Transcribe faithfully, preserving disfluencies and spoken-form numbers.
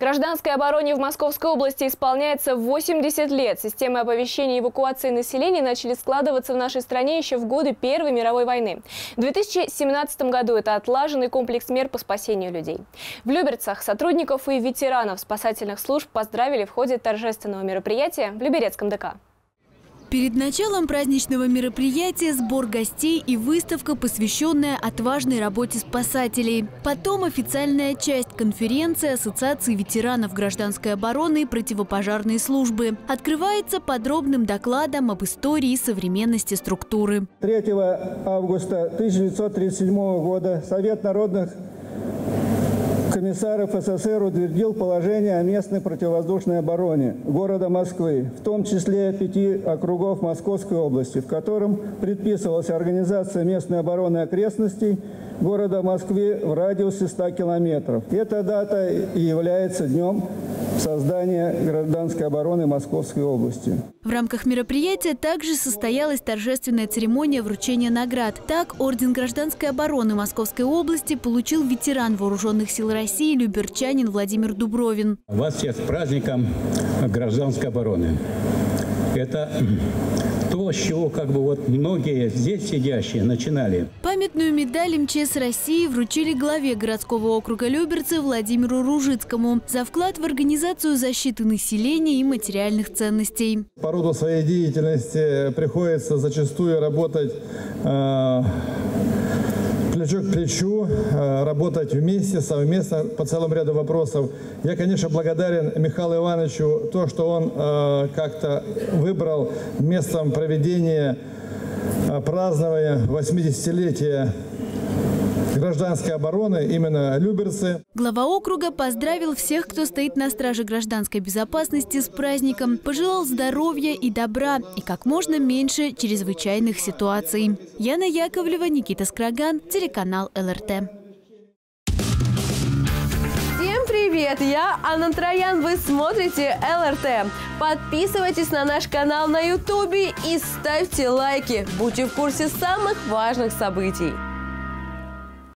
Гражданской обороне в Московской области исполняется восемьдесят лет. Системы оповещения и эвакуации населения начали складываться в нашей стране еще в годы Первой мировой войны. В две тысячи семнадцатом году это отлаженный комплекс мер по спасению людей. В Люберцах сотрудников и ветеранов спасательных служб поздравили в ходе торжественного мероприятия в Люберецком ДК. Перед началом праздничного мероприятия сбор гостей и выставка, посвященная отважной работе спасателей. Потом официальная часть конференции Ассоциации ветеранов гражданской обороны и противопожарной службы. Открывается подробным докладом об истории и современности структуры. третьего августа тысяча девятьсот тридцать седьмого года Совет народных комиссаров СССР утвердил положение о местной противовоздушной обороне города Москвы, в том числе пяти округов Московской области, в котором предписывалась организация местной обороны окрестностей города Москвы в радиусе ста километров. Эта дата и является днем создания гражданской обороны Московской области. В рамках мероприятия также состоялась торжественная церемония вручения наград. Так, орден гражданской обороны Московской области получил ветеран вооруженных сил России, люберчанин Владимир Дубровин. Вас всех с праздником гражданской обороны. Это то, с чего как бы вот многие здесь сидящие начинали. Памятную медаль МЧС России вручили главе городского округа Люберцы Владимиру Ружицкому за вклад в организацию защиты населения и материальных ценностей. По роду своей деятельности приходится зачастую работать э, плечо к плечу, работать вместе, совместно по целому ряду вопросов. Я, конечно, благодарен Михаилу Ивановичу то, что он э, как-то выбрал местом проведения э, празднования восьмидесятилетия гражданской обороны именно Люберцы. Глава округа поздравил всех, кто стоит на страже гражданской безопасности, с праздником, пожелал здоровья и добра и как можно меньше чрезвычайных ситуаций. Яна Яковлева, Никита Скраган, телеканал ЛРТ. Всем привет! Я Анна Троян, вы смотрите ЛРТ. Подписывайтесь на наш канал на ютубе и ставьте лайки. Будьте в курсе самых важных событий.